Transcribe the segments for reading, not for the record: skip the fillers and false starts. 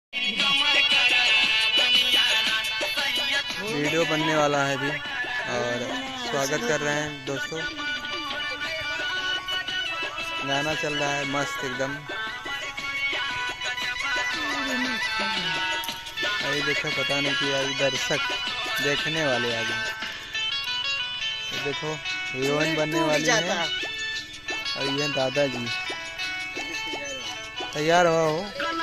Video बनने वाला है अभी और स्वागत कर रहे हैं दोस्तों। गाना चल रहा है मस्त एकदम। अभी देखो पता नहीं कि अभी दर्शक देखने वाले आ गए। देखो हीरोइन बनने वाली है और ये दादाजी तैयार हो।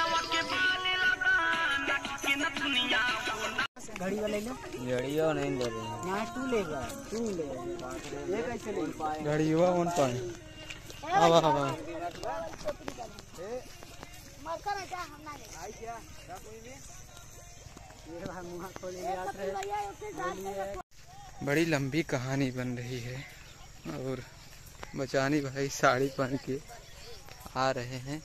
घड़ी वाले ले घड़ियों नहीं ले रहे हैं। यहाँ तू लेगा ये कैसे ले पाए घड़ी हुआ उन पाए अब बड़ी लंबी कहानी बन रही है और बचानी भाई साड़ी पहन के आ रहे हैं।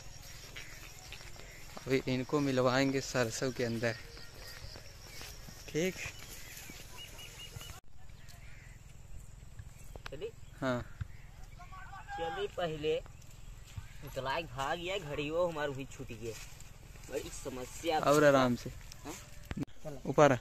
अभी इनको मिलवाएंगे सरसों के अंदर। ठीक चली हाँ चली पहले तलाक भाग गया घड़ी वो हमारे भी छूट गया। बड़ी समस्या और आराम से ऊपर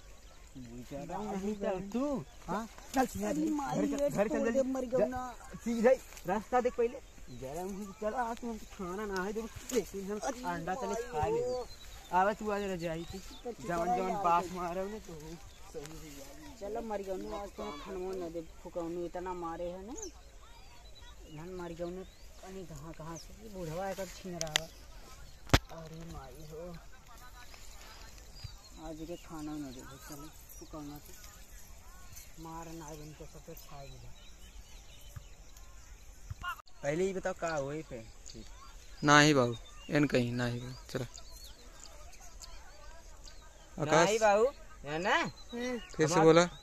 तू हाँ चल घर चल जल्दी सीधे रास्ता देख पहले जरा मुझे चला आज हम खाना ना है लेकिन हम अंडा चले खा ले आवे तू आज रजाई की जवन जवन बास मारे ने तो सही चल मर गयो आज तो खानवा न दे फुकौनु इतना मारे है ना धन मर गयो ने पानी कहां से बूढ़वा एक छीन रहा। अरे माई हो आज के खाना न दे चल फुकौना मार ना इनको सब खाए गया। पहले ही बताओ का होए पे ना ही बाबू इन कहीं ना ही बाबू चलो आकाश नहीं बाबू है ना फिर से बोला।